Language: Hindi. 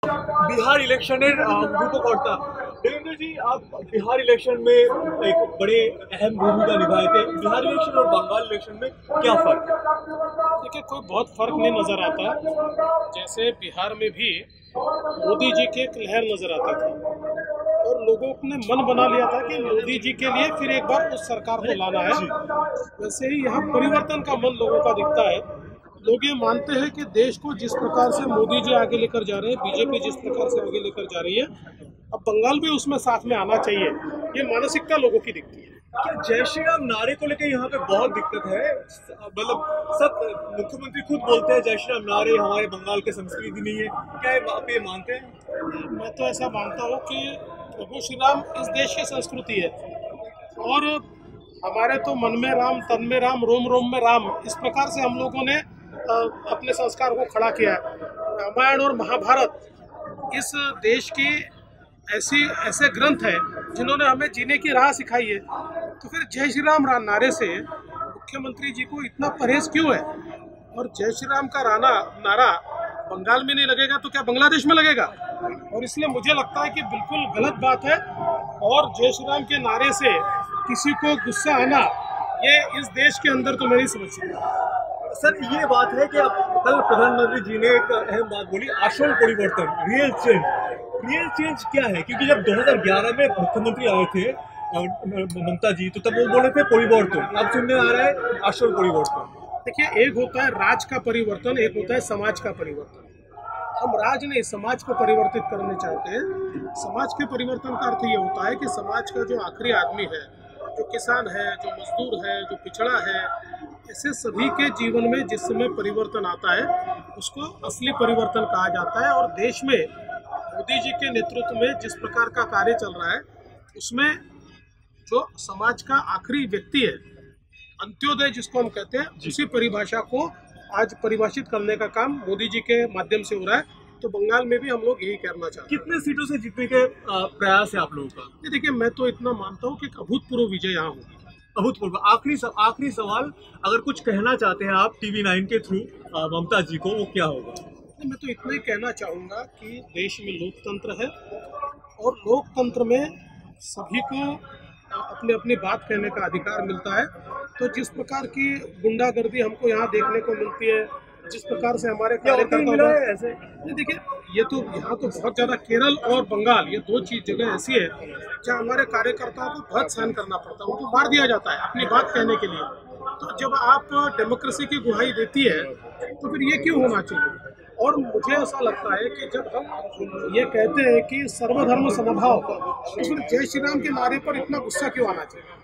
बिहार इलेक्शনের রূপকর্তা देवेंद्र जी, आप बिहार इलेक्शन में एक बड़े अहम भूमिका निभाए थे। बिहार इलेक्शन और बंगाल इलेक्शन में क्या फर्क है? देखिए, कोई बहुत फर्क नहीं नजर आता। जैसे बिहार में भी मोदी जी की एक लहर नजर आती थी और लोगों ने मन बना लिया था कि मोदी जी के लिए फिर एक बार उस सरकार को लाना है। वैसे ही यहाँ परिवर्तन का मन लोगों का दिखता है। लोग ये मानते हैं कि देश को जिस प्रकार से मोदी जी आगे लेकर जा रहे हैं, बीजेपी जिस प्रकार से आगे लेकर जा रही है, अब बंगाल भी उसमें साथ में आना चाहिए। ये मानसिकता लोगों की दिखती है। क्या जय श्री राम नारे को लेकर यहाँ पे बहुत दिक्कत है? मतलब सब मुख्यमंत्री खुद बोलते हैं जय श्री राम नारे हमारे बंगाल की संस्कृति नहीं है। क्या आप ये मानते हैं? मैं तो ऐसा मानता हूँ कि प्रभु श्री राम इस देश की संस्कृति है और हमारे तो मन में राम, तन में राम, रोम रोम में राम, इस प्रकार से हम लोगों ने अपने संस्कार को खड़ा किया। रामायण और महाभारत इस देश की ऐसे ग्रंथ है जिन्होंने हमें जीने की राह सिखाई है। तो फिर जय श्री राम नारे से मुख्यमंत्री जी को इतना परहेज क्यों है? और जय श्री राम का नारा बंगाल में नहीं लगेगा तो क्या बांग्लादेश में लगेगा? और इसलिए मुझे लगता है कि बिल्कुल गलत बात है और जय श्री राम के नारे से किसी को गुस्सा आना, ये इस देश के अंदर तो मैं नहीं समझ सकता। सर, ये बात है कि कल प्रधानमंत्री जी ने एक अहम बात बोली, आशल परिवर्तन, रियल चेंज क्या है? क्योंकि जब 2011 में मुख्यमंत्री आए थे ममता जी, तो तब वो बोले थे परिवर्तन, अब सुनने आ रहा है आशल परिवर्तन। देखिए, एक होता है राज का परिवर्तन, एक होता है समाज का परिवर्तन। हम राज नहीं, समाज को परिवर्तित करने चाहते हैं। समाज के परिवर्तन का अर्थ ये होता है कि समाज का जो आखिरी आदमी है, जो किसान है, जो मजदूर है, जो पिछड़ा है, ऐसे सभी के जीवन में जिस समय परिवर्तन आता है उसको असली परिवर्तन कहा जाता है। और देश में मोदी जी के नेतृत्व में जिस प्रकार का कार्य चल रहा है, उसमें जो समाज का आखिरी व्यक्ति है, अंत्योदय जिसको हम कहते हैं, उसी परिभाषा को आज परिभाषित करने का काम मोदी जी के माध्यम से हो रहा है। तो बंगाल में भी हम लोग यही करना चाहते हैं। कितने सीटों से जीतने के प्रयास है आप लोगों का? देखिए, मैं तो इतना मानता हूँ कि अभूतपूर्व विजय यहाँ होगी। अभूतपूर्व। आखिरी सवाल, अगर कुछ कहना चाहते हैं आप TV9 के थ्रू ममता जी को, वो क्या होगा? मैं तो इतना ही कहना चाहूँगा कि देश में लोकतंत्र है और लोकतंत्र में सभी को अपनी अपनी बात कहने का अधिकार मिलता है। तो जिस प्रकार की गुंडागर्दी हमको यहाँ देखने को मिलती है, जिस प्रकार से हमारे कार्यकर्ता ऐसे, देखिए, ये तो यहाँ तो बहुत ज़्यादा केरल और बंगाल, ये दो चीज जगह ऐसी है जहाँ हमारे कार्यकर्ताओं को बहुत सहन करना पड़ता है, उनको मार दिया जाता है अपनी बात कहने के लिए। तो जब आप डेमोक्रेसी की गुहाई देती है तो फिर ये क्यों होना चाहिए? और मुझे ऐसा लगता है कि जब हम ये कहते हैं कि सर्वधर्म समभाव, तो फिर जय श्री राम के नारे पर इतना गुस्सा क्यों आना चाहिए?